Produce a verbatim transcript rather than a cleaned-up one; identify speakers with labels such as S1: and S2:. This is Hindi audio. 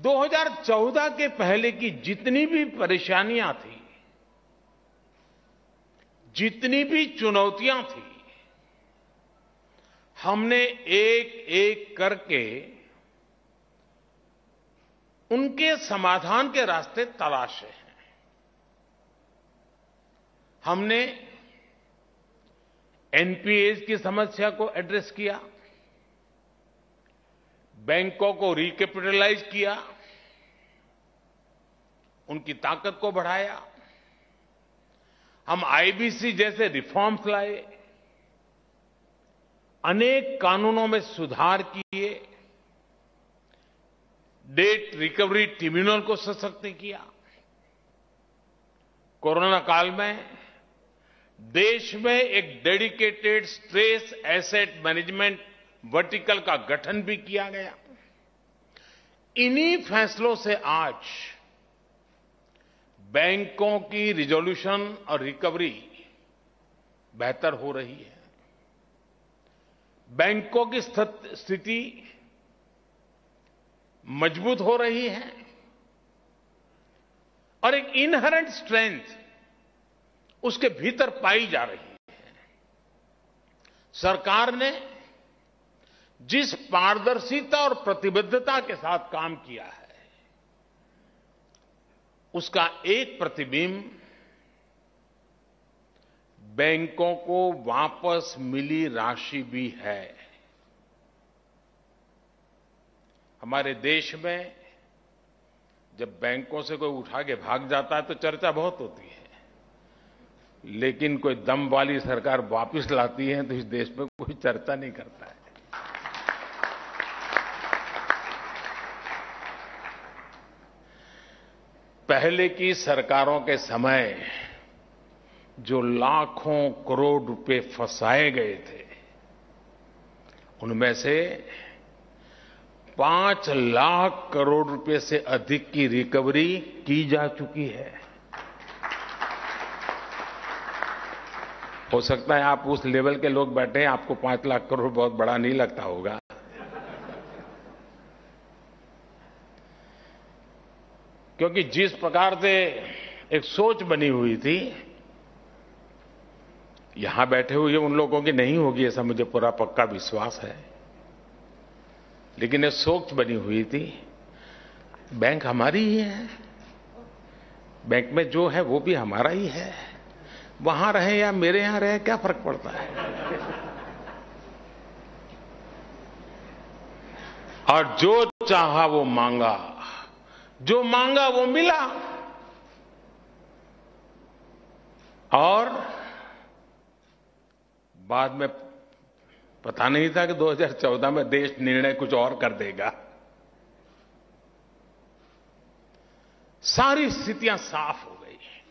S1: दो हज़ार चौदह के पहले की जितनी भी परेशानियां थी, जितनी भी चुनौतियां थी, हमने एक एक करके उनके समाधान के रास्ते तलाशे हैं। हमने एनपीएस की समस्या को एड्रेस किया, बैंकों को रिकैपिटलाइज किया, उनकी ताकत को बढ़ाया। हम आईबीसी जैसे रिफॉर्म्स लाए, अनेक कानूनों में सुधार किए, डेट रिकवरी ट्रिब्यूनल को सशक्त किया। कोरोना काल में देश में एक dedicated stress asset management vertical का गठन भी किया गया। इन्हीं फैसलों से आज बैंकों की रिजोल्यूशन और रिकवरी बेहतर हो रही है। बैंकों की स्थिति मजबूत हो रही है और एक इनहेरेंट स्ट्रेंथ उसके भीतर पाई जा रही है। सरकार ने जिस पारदर्शिता और प्रतिबद्धता के साथ काम किया है, उसका एक प्रतिबिंब बैंकों को वापस मिली राशि भी है। हमारे देश में जब बैंकों से कोई उठा के भाग जाता है तो चर्चा बहुत होती है, लेकिन कोई दम वाली सरकार वापस लाती है तो इस देश में कोई चर्चा नहीं करता है। पहले की सरकारों के समय जो लाखों करोड़ रुपए फंसाए गए थे, उनमें से पांच लाख करोड़ रुपए से अधिक की रिकवरी की जा चुकी है। हो सकता है आप उस लेवल के लोग बैठे हैं, आपको पांच लाख करोड़ बहुत बड़ा नहीं लगता होगा, क्योंकि जिस प्रकार से एक सोच बनी हुई थी, यहां बैठे हुए उन लोगों की नहीं होगी ऐसा मुझे पूरा पक्का विश्वास है, लेकिन ये सोच बनी हुई थी बैंक हमारी ही है, बैंक में जो है वो भी हमारा ही है, वहां रहे या मेरे यहां रहे क्या फर्क पड़ता है। और जो चाहा वो मांगा, जो मांगा वो मिला, और बाद में पता नहीं था कि दो हज़ार चौदह में देश निर्णय कुछ और कर देगा। सारी स्थितियां साफ हो गई।